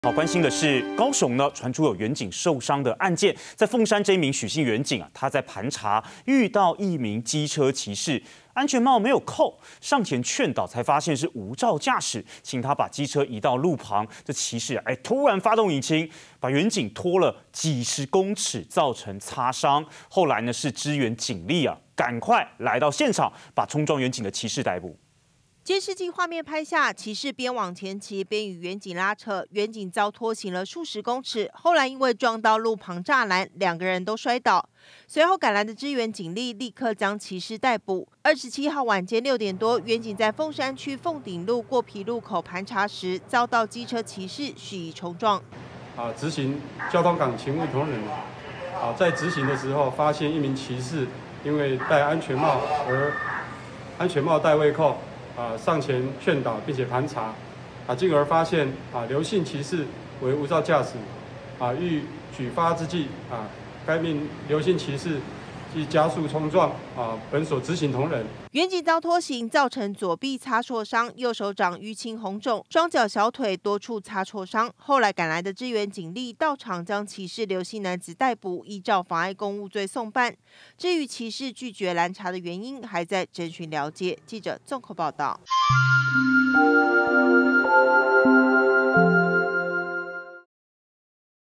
好关心的是，高雄呢传出有员警受伤的案件，在凤山这一名许姓员警啊，他在盘查遇到一名机车骑士，安全帽没有扣，上前劝导，才发现是无照驾驶，请他把机车移到路旁。这骑士突然发动引擎，把员警拖了几十公尺，造成擦伤。后来呢是支援警力啊，赶快来到现场，把冲撞员警的骑士逮捕。 监视器画面拍下，骑士边往前骑边与员警拉扯，员警遭拖行了数十公尺。后来因为撞到路旁栅栏，两个人都摔倒。随后赶来的支援警力立刻将骑士逮捕。27号晚间6点多，员警在凤山区凤顶路过皮路口盘查时，遭到机车骑士蓄意冲撞。 执行交通岗勤务同仁在执行的时候，发现一名骑士因为戴安全帽而安全帽带未扣。上前劝导，并且盘查，进而发现刘姓骑士为无照驾驶，欲举发之际，该名刘姓骑士即加速冲撞本所执行同仁。 员警遭拖行，造成左臂擦挫伤，右手掌淤青红肿，双脚小腿多处擦挫伤。后来赶来的支援警力到场，将骑士刘姓男子逮捕，依照妨碍公务罪送办。至于骑士拒绝拦查的原因，还在侦讯了解。记者综合报道。